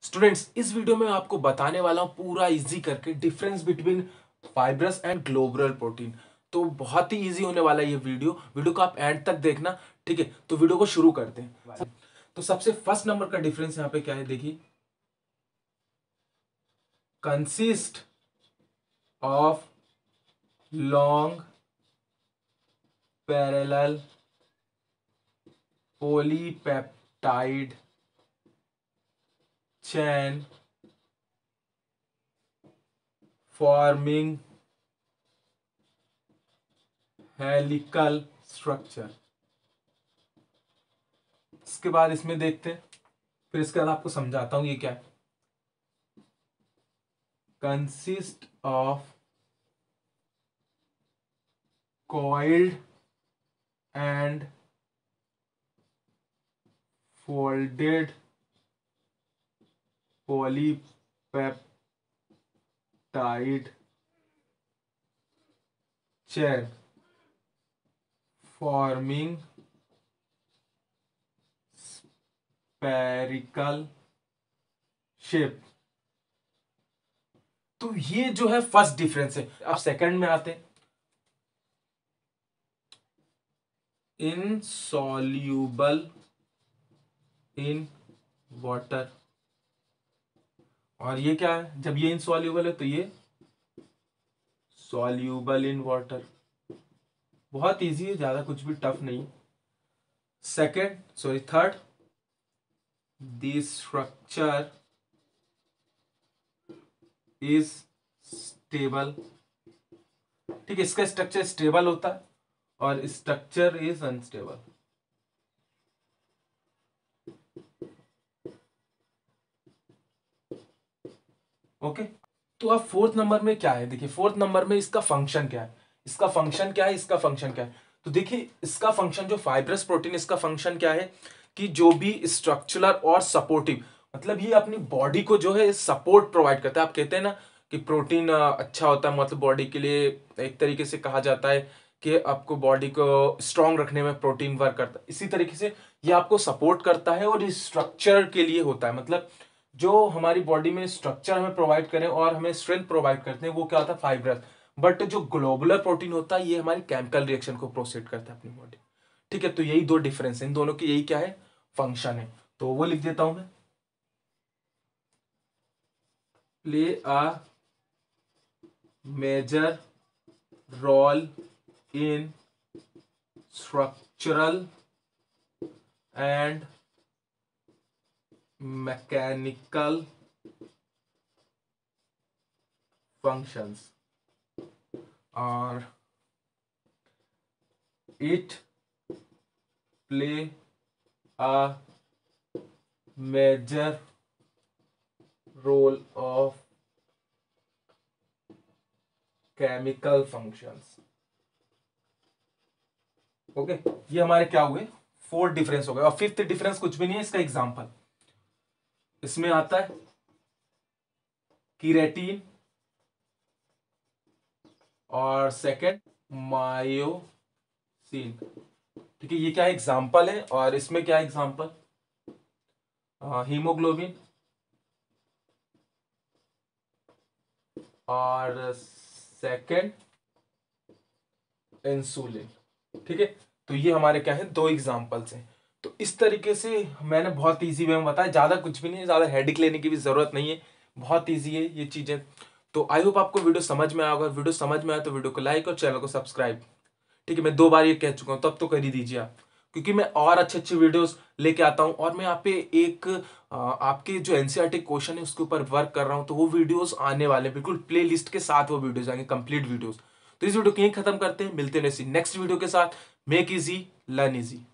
Students, इस video में मैं आपको बताने वाला हूँ पूरा इजी करके difference between fibrous and globular protein. तो बहुत ही इजी होने वाला है ये वीडियो को आप एंड तक देखना। ठीक है, तो वीडियो को शुरू करते हैं। तो सबसे फर्स्ट नंबर का डिफरेंस यहाँ पे क्या है, देखिए, consist of long parallel polypeptide chain forming helical structure। इसके बाद इसमें देखते हैं, फिर इसके बाद आपको समझाता हूं ये क्या है। Consist of coiled and folded polypeptide chain forming spherical shape। तो ये जो है फर्स्ट डिफरेंस है। अब सेकंड में आते हैं, इनसॉल्यूबल इन वाटर। और ये क्या है, जब ये इनसॉल्यूबल है तो ये सॉल्यूबल इन वाटर। बहुत इजी है, ज्यादा कुछ भी टफ नहीं। Third, this structure is stable. ठीक है, इसका स्ट्रक्चर स्टेबल होता है और स्ट्रक्चर इज अनस्टेबल। ओके, तो अब फोर्थ नंबर में क्या है, देखिए फोर्थ नंबर में इसका फंक्शन क्या है, इसका फंक्शन क्या है, इसका फंक्शन क्या है। तो देखिए इसका फंक्शन, जो फाइब्रस प्रोटीन, इसका फंक्शन क्या है कि जो भी स्ट्रक्चरल और सपोर्टिव, मतलब ये अपनी बॉडी को जो है सपोर्ट प्रोवाइड करता है। आप कहते हैं ना कि प्रोटीन अच्छा होता है, मतलब बॉडी के लिए एक तरीके से कहा जाता है कि आपको बॉडी को स्ट्रांग रखने में प्रोटीन वर्क करता है। इसी तरीके से ये आपको सपोर्ट करता है और स्ट्रक्चर के लिए होता है, मतलब जो हमारी बॉडी में स्ट्रक्चर हमें प्रोवाइड करें और हमें स्ट्रेंथ प्रोवाइड करते हैं, वो क्या होता है, फाइब्रस। बट जो ग्लोबुलर प्रोटीन होता है, ये हमारी केमिकल रिएक्शन को प्रोसीड करता है अपनी बॉडी। ठीक है, तो यही दो डिफरेंस है, इन दोनों की यही क्या है, फंक्शन है। तो वो लिख देता हूं मैं, play a major role in structural and mechanical functions, or it play a major role of chemical functions। Okay, ये हमारे क्या हुए, फोर्थ डिफरेंस हो गए। और फिफ्थ डिफरेंस कुछ भी नहीं है, इसका एग्जांपल इसमें आता है, कीरेटिन और सेकंड मायोसिन। ठीक है, ये क्या एग्जांपल है, और इसमें क्या एग्जांपल, हीमोग्लोबिन और सेकंड इंसुलिन। ठीक है, तो ये हमारे क्या है, दो एग्जांपल्स हैं। तो इस तरीके से मैंने बहुत इजी वे में बताया, ज्यादा कुछ भी नहीं है, ज्यादा हेडेक लेने की भी जरूरत नहीं है, बहुत इजी है ये चीजें। तो आई होप आपको वीडियो समझ में आया होगा। वीडियो समझ में आया तो वीडियो को लाइक और चैनल को सब्सक्राइब। ठीक है, मैं 2 बार ये कह चुका हूं, तब तो कर ही दीजिए आप, क्योंकि मैं और अच्छे अच्छे वीडियोस लेके आता हूं। और मैं यहाँ पे एक आपके जो एनसीईआरटी क्वेश्चन है उसके ऊपर वर्क कर रहा हूं, तो वो वीडियोस आने वाले, बिल्कुल प्ले लिस्ट के साथ वो वीडियोस आएंगे, कंप्लीट वीडियोस। तो इस वीडियो को यहीं खत्म करते हैं, मिलते हैं नेक्स्ट वीडियो के साथ। Make easy, learn easy.